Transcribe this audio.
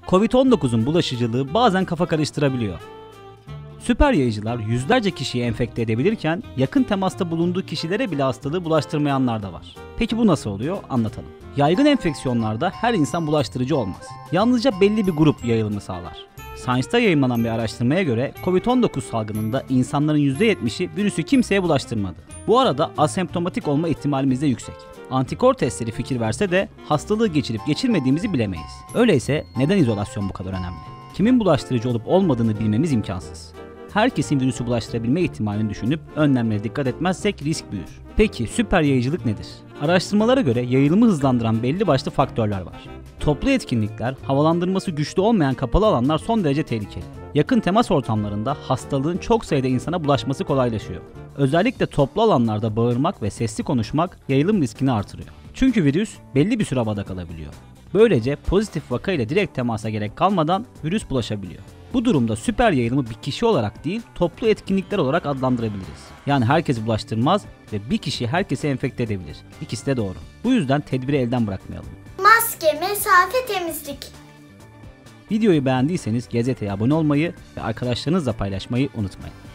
Covid-19'un bulaşıcılığı bazen kafa karıştırabiliyor. Süper yayıcılar yüzlerce kişiyi enfekte edebilirken yakın temasta bulunduğu kişilere bile hastalığı bulaştırmayanlar da var. Peki bu nasıl oluyor? Anlatalım. Yaygın enfeksiyonlarda her insan bulaştırıcı olmaz. Yalnızca belli bir grup yayılımı sağlar. Science'da yayınlanan bir araştırmaya göre Covid-19 salgınında insanların %70'i virüsü kimseye bulaştırmadı. Bu arada asemptomatik olma ihtimalimiz de yüksek. Antikor testleri fikir verse de hastalığı geçirip geçirmediğimizi bilemeyiz. Öyleyse neden izolasyon bu kadar önemli? Kimin bulaştırıcı olup olmadığını bilmemiz imkansız. Herkesin virüsü bulaştırabilme ihtimalini düşünüp önlemlere dikkat etmezsek risk büyür. Peki süper yayıcılık nedir? Araştırmalara göre yayılımı hızlandıran belli başlı faktörler var. Toplu etkinlikler, havalandırması güçlü olmayan kapalı alanlar son derece tehlikeli. Yakın temas ortamlarında hastalığın çok sayıda insana bulaşması kolaylaşıyor. Özellikle toplu alanlarda bağırmak ve sesli konuşmak yayılım riskini artırıyor. Çünkü virüs belli bir süre havada kalabiliyor. Böylece pozitif vaka ile direkt temasa gerek kalmadan virüs bulaşabiliyor. Bu durumda süper yayılımı bir kişi olarak değil, toplu etkinlikler olarak adlandırabiliriz. Yani herkesi bulaştırmaz ve bir kişi herkesi enfekte edebilir. İkisi de doğru. Bu yüzden tedbiri elden bırakmayalım. Maske, mesafe, temizlik. Videoyu beğendiyseniz gazeteye abone olmayı ve arkadaşlarınızla paylaşmayı unutmayın.